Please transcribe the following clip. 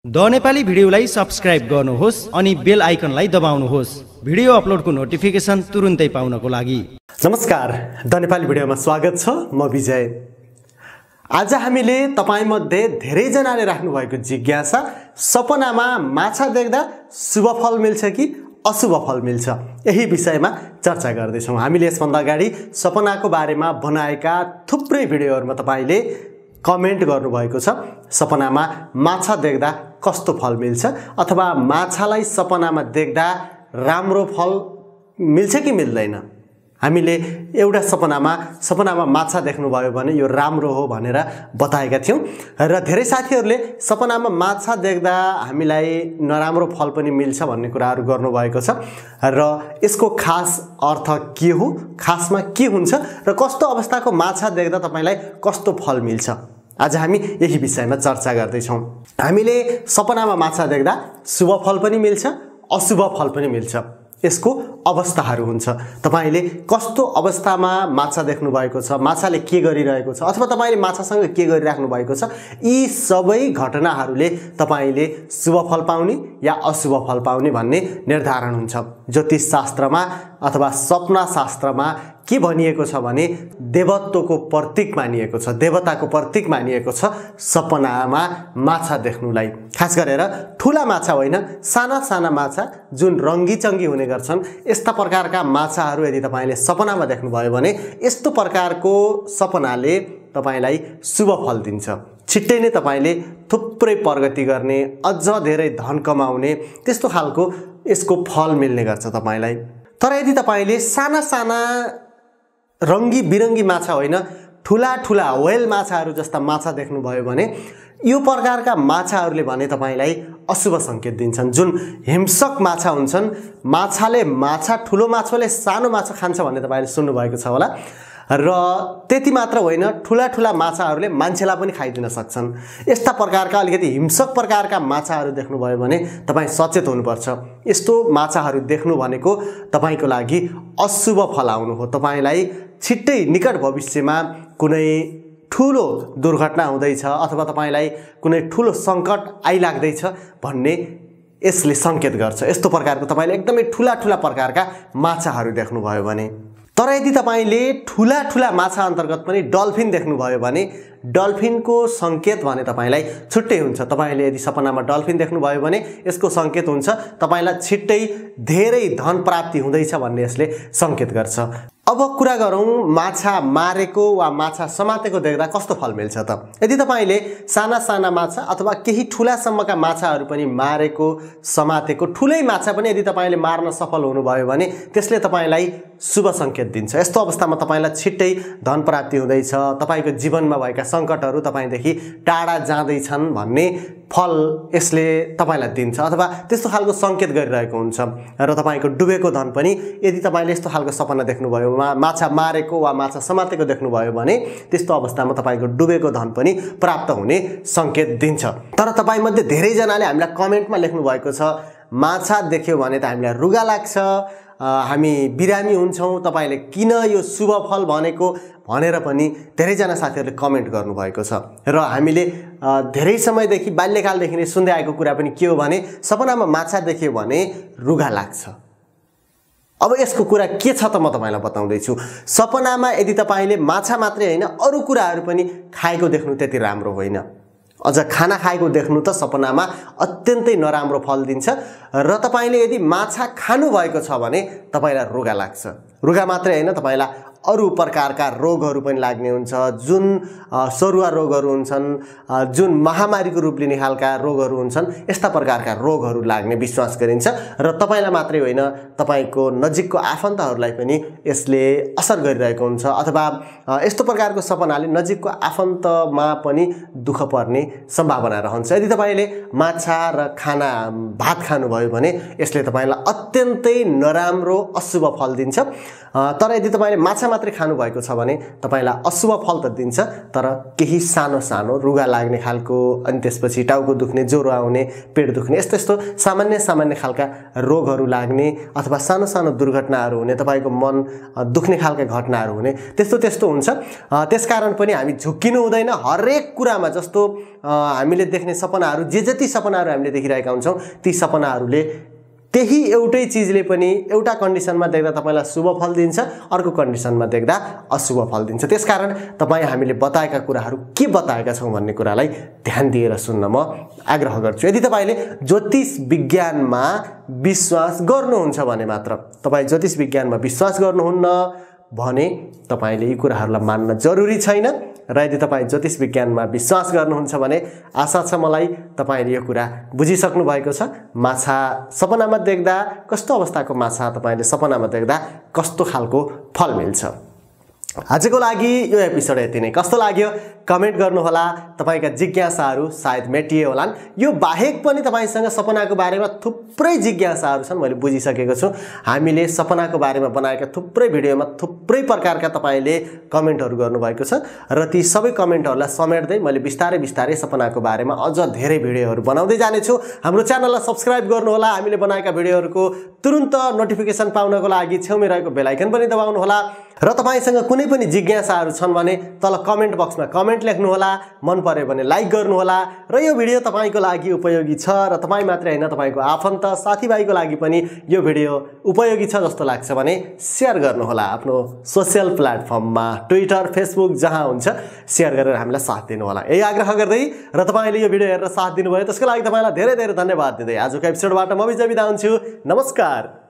The Nepali भिडियोलाई subscribe गर्नुहोस् अनि बेल आइकनलाई दबाउनुहोस् भिडियो अपलोडको नोटिफिकेसन तुरुन्तै पाउनको लागि। नमस्कार, द नेपाली भिडियोमा स्वागत छ। म विजय। आज हामीले तपाईमध्ये धेरै जनाले राख्नु भएको जिज्ञासा, सपनामा माछा देख्दा शुभ फल मिल्छ कि अशुभ फल मिल्छ, यही विषयमा चर्चा गर्दै छौं। हामीले यसभन्दा अगाडि सपनाको बारेमा बनाएका थुप्रै भिडियोहरुमा तपाईले कमेन्ट गर्नुभएको छ, सपनामा माछा देख्दा कस्तो फल मिल्छ अथवा माछालाई सपनामा देख्दा राम्रो फल मिल्छ कि मिल्दैन। हामीले एउटा सपनामा माछा देख्नुभयो भने यो राम्रो हो भनेर बताएका थियौं र धेरै साथीहरूले सपनामा माछा देख्दा हामीलाई नराम्रो फल पनि मिल्छ भन्ने कुराहरू गर्नुभएको छ र यसको खास अर्थ के हो, खासमा के हुन्छ र कस्तो अवस्थाको माछा देख्दा तपाईलाई कस्तो फल मिल्छ, आज हामी यही विषयमा चर्चा गर्दै छौं। हामीले सपनामा माछा देख्दा शुभ फल पनि मिल्छ, अशुभ फल पनि मिल्छ। यसको अवस्थाहरू हुन्छ। तपाईले कस्तो अवस्थामा माछा देख्नु भएको छ, माछाले के गरिरहेको छ अथवा तपाईले माछासँग के गरिराख्नु भएको छ, यी सबै घटनाहरूले तपाईले शुभ फल पाउने या अशुभ फल पाउने भन्ने निर्धारण हुन्छ। ज्योतिष शास्त्रमा अथवा सपना शास्त्रमा के भनिएको छ भने देवत्वको प्रतीक मानिएको छ, देवताको प्रतीक मानिएको छ सपनामा माछा देख्नुलाई। खास गरेर ठूला माछा होइन, साना साना माछा जुन रंगीचंगी हुने गर्छन्, यस्ता प्रकारका माछाहरू यदि तपाईले सपनामा देख्नुभयो भने यस्तो प्रकारको सपनाले तपाईलाई शुभ फल दिन्छ। छिट्टै नै तपाईले थुप्रै प्रगति गर्ने, अझ धेरै धन कमाउने, त्यस्तो खालको यसको फल मिल्ने गर्छ तपाईलाई। तर यदि तपाईले साना साना रंगी बिरंगी माछा होइन, ठूला ठूला व्हेल माछाहरू जस्ता माछा देख्नुभयो भने यो प्रकारका माछाहरूले भने तपाईलाई अशुभ संकेत दिन्छन्। जुन हिंसक माछा हुन्छन्, माछा ठूलो माछाले सानो माछा खान्छ भन्ने तपाईले सुन्नु भएको छ होला र त्यति मात्र होइन, ठूला ठूला माछाहरूले मान्छेलाई पनि खाइदिन सक्छन्। यस्ता प्रकारका अलिकति हिंसक प्रकारका माछाहरू देख्नुभयो भने तपाई सचेत हुनुपर्छ। यस्तो माछाहरू देख्नु भनेको तपाईको लागि अशुभ फल आउनु हो। तपाईलाई छिट्टै निकट भविष्यमा कुनै ठूलो दुर्घटना हुँदैछ अथवा तपाईलाई कुनै ठूलो संकट आइलाग्दैछ भन्ने यसले संकेत गर्छ। यस्तो प्रकारको तपाईले एकदमै ठूला ठूला प्रकारका माछाहरू देख्नुभयो भने। तर यदि तपाईले ठूला ठूला माछा अन्तर्गत पनि डल्फिन देख्नुभयो भने डल्फिनको संकेत भने तपाईलाई छुट्टै हुन्छ। तपाईले यदि सपनामा डल्फिन देख्नुभयो भने यसको संकेत हुन्छ तपाईलाई छिट्टै धेरै धन प्राप्ति हुँदैछ भन्ने यसले संकेत गर्छ। अब कुरा गरौं माछा मारेको वा माछा समातेको देख्दा कस्तो फल मिल्छ त। यदि तपाईले साना साना माछा अथवा केही ठूलासम्मका माछाहरू पनि मारेको, समातेको, ठूलै माछा पनि यदि तपाईले मार्न सफल हुनुभयो भने त्यसले तपाईलाई शुभ संकेत दिन्छ। यस्तो अवस्थामा तपाईलाई छिट्टै धन प्राप्ति हुँदैछ, तपाईको जीवनमा भएका संकटहरू तपाईदेखि टाढा जाँदैछन् भन्ने फल यसले तपाईलाई दिन्छ अथवा त्यस्तो खालको संकेत गरिरहेको हुन्छ। र तपाईको डुबेको धन पनि यदि तपाईले यस्तो खालको सपना देख्नुभयो, माछा मारेको वा माछा समातेको देख्नुभयो भने त्यस्तो अवस्थामा तपाईको डुबेको धन पनि प्राप्त हुने संकेत दिन्छ। तर तपाईमध्ये धेरै जनाले हामीलाई कमेन्टमा लेख्नु भएको छ, माछा देख्यो भने त हामीलाई रुगा लाग्छ, हामी बिरामी हुन्छौं, तपाईले किन यो शुभ फल भनेको भनेर पनि धेरैजना साथीहरूले कमेन्ट गर्नुभएको छ। र हामीले धेरै समयदेखि बाल्यकालदेखि नै सुन्दै आएको कुरा पनि के हो भने सपनामा माछा देख्यो भने रुगा लाग्छ। अब यसको कुरा के छ त म तपाईलाई बताउँदै छु। सपनामा यदि तपाईले माछा मात्रै हैन अरु कुराहरू पनि खाएको देख्नु त्यति राम्रो होइन। अझ खाना खाएको देख्नु त सपनामा अत्यन्तै नराम्रो फल दिन्छ र तपाईले यदि माछा खानु भएको छ भने तपाईलाई रुगा लाग्छ। रुगा मात्रै हैन, तपाईलाई अरु प्रकारका रोगहरू पनि लाग्ने हुन्छ। जुन सरुवा रोगहरू हुन्छन्, जुन महामारीको रूप लिने खालका रोगहरू हुन्छन्, यस्ता प्रकारका रोगहरू लाग्ने विश्वास गरिन्छ र तपाईलाई मात्रै होइन, तपाईको नजिकको आफन्तहरूलाई पनि यसले असर गरिरहेको हुन्छ अथवा यस्तो प्रकारको सपनाले नजिकको आफन्तमा पनि दुःख पर्ने सम्भावना रहन्छ। यदि तपाईले माछा र भात खानुभयो भने यसले तपाईलाई अत्यन्तै नराम्रो अशुभ फल दिन्छ। तर यदि तपाईले माछा मात्रै खानुभएको छ भने तपाईलाई अशुभ फल त दिन्छ, तर केही सानो सानो रुगा लाग्ने खालको, अनि त्यसपछि टाउको दुख्ने, ज्वरो आउने, पेट दुख्ने, यस्तो यस्तो सामान्य खालका रोगहरू लाग्ने अथवा सानो सानो दुर्घटनाहरू हुने, तपाईको मन दुख्ने खालका घटनाहरू हुने, त्यस्तो हुन्छ। त्यसकारण पनि हामी झुक्किनु हुँदैन। हरेक कुरामा जस्तो हामीले देख्ने सपनाहरू, जति सपनाहरू हामीले देखिरहेका हुन्छौँ, ती सपनाहरूले त्यही एउटै चिजले पनि एउटा कन्डिसनमा देख्दा तपाईलाई शुभ फल दिन्छ, अर्को कन्डिसनमा देख्दा अशुभ फल दिन्छ। त्यसकारण तपाई हामीले बताएका कुराहरू के बताएका छौं भन्ने कुरालाई ध्यान दिएर सुन्न म आग्रह गर्छु। यदि तपाईले ज्योतिष विज्ञानमा विश्वास गर्नुहुन्छ भने मात्र, तपाई ज्योतिष विज्ञानमा विश्वास गर्नुहुन्न भने तपाईले यी कुराहरूलाई मान्न जरुरी छैन। र यदि तपाई ज्योतिष विज्ञानमा विश्वास गर्नुहुन्छ भने आशा छ मलाई तपाईले यो कुरा बुझिसक्नु भएको छ। माछा सपनामा देख्दा कस्तो अवस्थाको माछा तपाईले सपनामा देख्दा कस्तो खालको फल मिल्छ। आजको लागि यो एपिसोड यति नै। कस्तो लाग्यो कमेन्ट गर्नुहोला। तपाईका जिज्ञासाहरू सायद मेटिए होलान्। यो बाहेक पनि तपाईसँग सपनाको बारेमा थुप्रै जिज्ञासाहरू छन्, मैले बुझिसकेको छु। हामीले सपनाको बारेमा बनाएका थुप्रै भिडियोमा थुप्रै प्रकारका तपाईले कमेन्टहरू गर्नुभएको छ र ती सबै कमेन्टहरूलाई समेट्दै मैले बिस्तारै सपनाको बारेमा अझ धेरै भिडियोहरू बनाउँदै जानेछु। हाम्रो च्यानललाई सब्स्क्राइब गर्नुहोला। हामीले बनाएका भिडियोहरूको तुरुन्त नोटिफिकेसन पाउनको लागि छेउमै रहेको बेल आइकन पनि दबाउनुहोला। र तपाईसँग कुनै पनि जिज्ञासाहरू छन् भने तल कमेन्ट बक्समा कमेन्ट लेख्नुहोला। मन पर्यो भने लाइक गर्नुहोला। र यो भिडियो तपाईको लागि उपयोगी छ र तपाई मात्रै हैन, तपाईको आफन्त साथीभाइको लागि पनि यो भिडियो उपयोगी छ जस्तो लाग्छ भने शेयर गर्नुहोला। आफ्नो सोशल प्लेटफर्ममा ट्विटर, फेसबुक जहाँ हुन्छ शेयर गरेर हामीलाई साथ दिनुहोला। यही आग्रह गर्दै र तपाईले यो भिडियो हेरेर साथ दिनुभयो त्यसको लागि तपाईलाई धेरै धेरै धन्यवाद दिँदै आजको एपिसोडबाट म बिदा हुन्छु। नमस्कार।